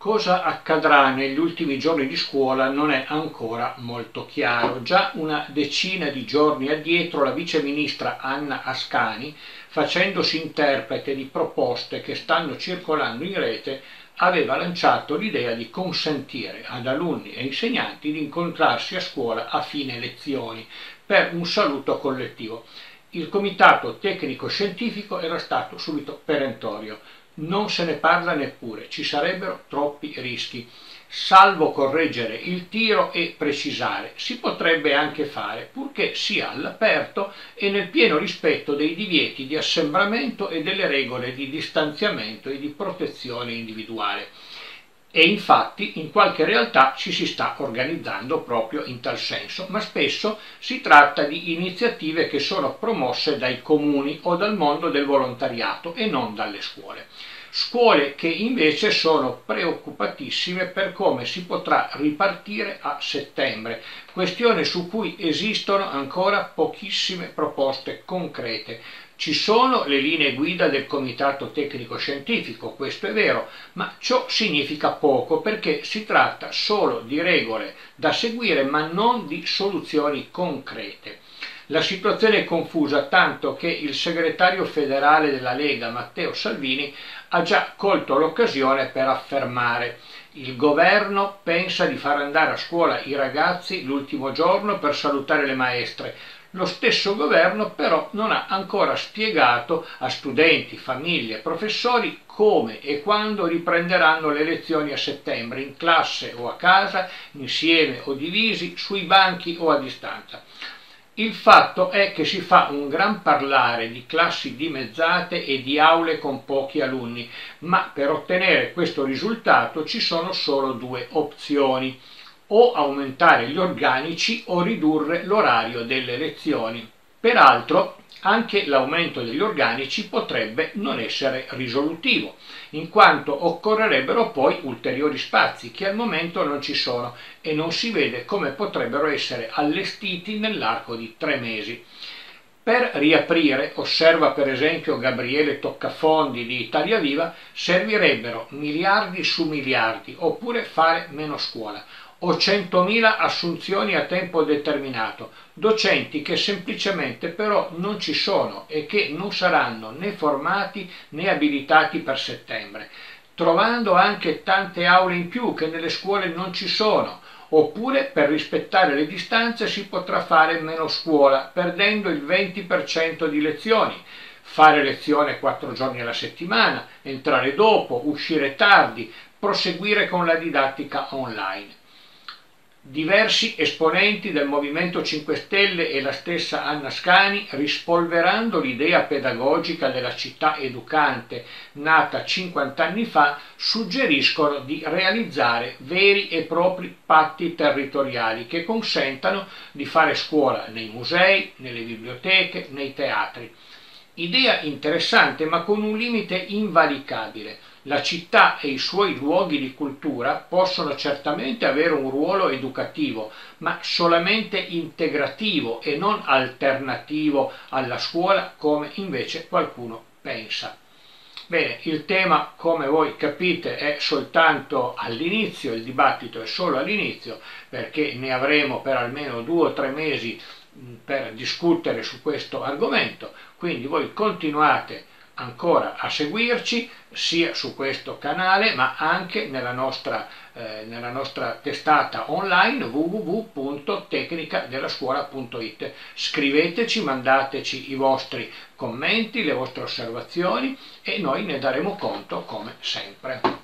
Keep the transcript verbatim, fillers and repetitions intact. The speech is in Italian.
Cosa accadrà negli ultimi giorni di scuola non è ancora molto chiaro. Già una decina di giorni addietro la vice ministra Anna Ascani, facendosi interprete di proposte che stanno circolando in rete, aveva lanciato l'idea di consentire ad alunni e insegnanti di incontrarsi a scuola a fine lezioni per un saluto collettivo. Il comitato tecnico-scientifico era stato subito perentorio. Non se ne parla neppure, ci sarebbero troppi rischi. Salvo correggere il tiro e precisare, si potrebbe anche fare, purché sia all'aperto e nel pieno rispetto dei divieti di assembramento e delle regole di distanziamento e di protezione individuale. E infatti in qualche realtà ci si sta organizzando proprio in tal senso, ma spesso si tratta di iniziative che sono promosse dai comuni o dal mondo del volontariato e non dalle scuole. Scuole che invece sono preoccupatissime per come si potrà ripartire a settembre, questione su cui esistono ancora pochissime proposte concrete. Ci sono le linee guida del Comitato Tecnico Scientifico, questo è vero, ma ciò significa poco perché si tratta solo di regole da seguire ma non di soluzioni concrete. La situazione è confusa tanto che il segretario federale della Lega, Matteo Salvini, ha già colto l'occasione per affermare: il governo pensa di far andare a scuola i ragazzi l'ultimo giorno per salutare le maestre. Lo stesso governo però non ha ancora spiegato a studenti, famiglie e professori come e quando riprenderanno le lezioni a settembre, in classe o a casa, insieme o divisi, sui banchi o a distanza. Il fatto è che si fa un gran parlare di classi dimezzate e di aule con pochi alunni, ma per ottenere questo risultato ci sono solo due opzioni: o aumentare gli organici o ridurre l'orario delle lezioni. Peraltro, anche l'aumento degli organici potrebbe non essere risolutivo, in quanto occorrerebbero poi ulteriori spazi che al momento non ci sono e non si vede come potrebbero essere allestiti nell'arco di tre mesi. Per riaprire, osserva per esempio Gabriele Toccafondi di Italia Viva, servirebbero miliardi su miliardi, oppure fare meno scuola, o centomila assunzioni a tempo determinato, docenti che semplicemente però non ci sono e che non saranno né formati né abilitati per settembre, trovando anche tante aule in più che nelle scuole non ci sono. Oppure per rispettare le distanze si potrà fare meno scuola, perdendo il venti per cento di lezioni, fare lezione quattro giorni alla settimana, entrare dopo, uscire tardi, proseguire con la didattica online. Diversi esponenti del Movimento cinque Stelle e la stessa Anna Ascani, rispolverando l'idea pedagogica della città educante nata cinquanta anni fa, suggeriscono di realizzare veri e propri patti territoriali che consentano di fare scuola nei musei, nelle biblioteche, nei teatri. Idea interessante ma con un limite invalicabile. La città e i suoi luoghi di cultura possono certamente avere un ruolo educativo, ma solamente integrativo e non alternativo alla scuola come invece qualcuno pensa. Bene, il tema, come voi capite, è soltanto all'inizio, il dibattito è solo all'inizio, perché ne avremo per almeno due o tre mesi per discutere su questo argomento, quindi voi continuate ancora a seguirci sia su questo canale ma anche nella nostra, eh, nella nostra testata online w w w punto tecnicadellascuola punto it. Scriveteci, mandateci i vostri commenti, le vostre osservazioni e noi ne daremo conto come sempre.